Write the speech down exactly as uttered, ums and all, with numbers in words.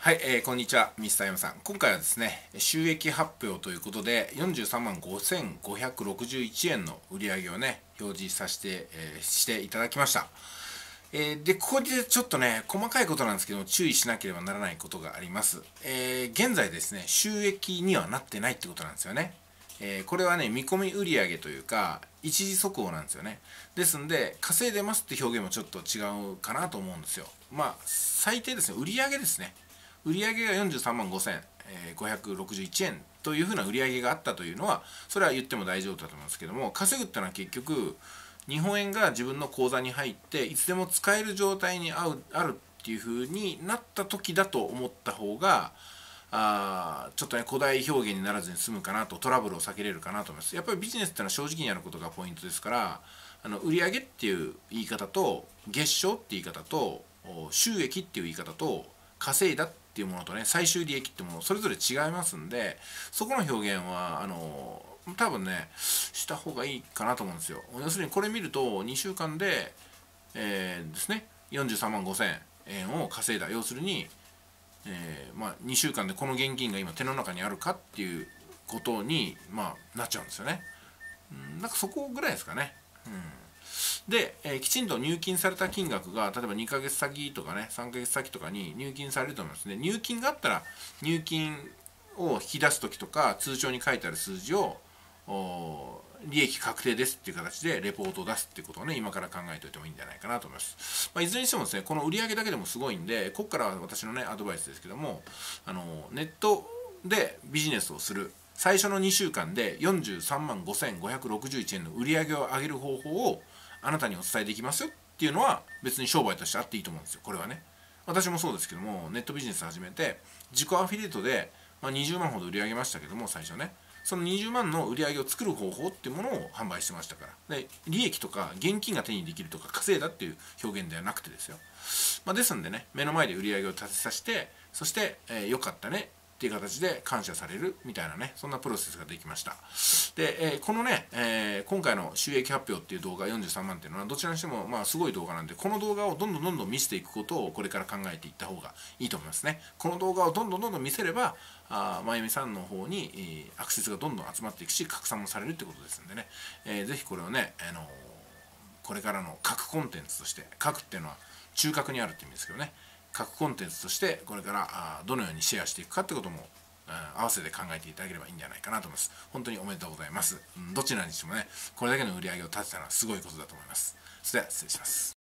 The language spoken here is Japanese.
はい、えー、こんにちは、ミスター M さん。今回はですね、収益発表ということで、よんじゅうさんまんごせんごひゃくろくじゅういちえんの売り上げをね、表示させて、えー、していただきました。えー、で、ここでちょっとね、細かいことなんですけども、注意しなければならないことがあります。えー、現在ですね、収益にはなってないってことなんですよね。えー、これはね、見込み売上というか、一時速報なんですよね。ですんで、稼いでますって表現もちょっと違うかなと思うんですよ。まあ、最低ですね、売上ですね。売上がよんじゅうさんまんごせんごひゃくろくじゅういちえんというふうな売上があったというのは、それは言っても大丈夫だと思うんですけども、稼ぐってのは結局、日本円が自分の口座に入って、いつでも使える状態にあるあるっていうふうになった時だと思った方が、あちょっとね、古代表現にならずに済むかなと、トラブルを避けれるかなと思います。やっぱりビジネスってのは正直にやることがポイントですから、あの売上っていう言い方と、月賞っていう言い方と、収益っていう言い方と、稼いだっていうものとね、最終利益っていうものそれぞれ違いますんで、そこの表現はあの多分ねした方がいいかなと思うんですよ。要するにこれ見るとにしゅうかんで、えー、ですねよんじゅうさんまんごせんえんを稼いだ。要するに、えーまあ、にしゅうかんでこの現金が今手の中にあるかっていうことに、まあ、なっちゃうんですよね。うん、なんかそこぐらいですかね。うんで、えー、きちんと入金された金額が例えばにかげつ先とかねさんかげつ先とかに入金されると思いますね。入金があったら入金を引き出す時とか通帳に書いてある数字を利益確定ですっていう形でレポートを出すっていうことをね今から考えておいてもいいんじゃないかなと思います。まあ、いずれにしてもですねこの売上だけでもすごいんで、ここからは私のねアドバイスですけども、あのネットでビジネスをする最初のにしゅうかんでよんじゅうさんまんごせんごひゃくろくじゅういちえんの売り上げを上げる方法をあなたにお伝えできますよっていうのは別に商売としてあっていいと思うんですよ。これはね、私もそうですけども、ネットビジネス始めて自己アフィリエイトで、まあ、にじゅうまんほど売り上げましたけども、最初ねそのにじゅうまんの売り上げを作る方法っていうものを販売してましたから。で利益とか現金が手にできるとか稼いだっていう表現ではなくてですよ、まあ、ですんでね、目の前で売り上げを立てさせて、そして、えー、よかったねっていう形で感謝されるみたいなね、そんなプロセスができました。で、えー、このね、えー、今回の収益発表っていう動画よんじゅうさんまんっていうのはどちらにしてもまあすごい動画なんで、この動画をどんどんどんどん見せていくことをこれから考えていった方がいいと思いますね。この動画をどんどんどんどん見せれば、あまゆみさんの方に、えー、アクセスがどんどん集まっていくし、拡散もされるってことですんでね、えー、ぜひこれをね、あのー、これからの各コンテンツとして、各っていうのは中核にあるって意味ですけどね、各コンテンツとしてこれからどのようにシェアしていくかってことも合わせて考えていただければいいんじゃないかなと思います。本当におめでとうございます。どちらにしてもね、これだけの売り上げを立てたのはすごいことだと思います。それでは失礼します。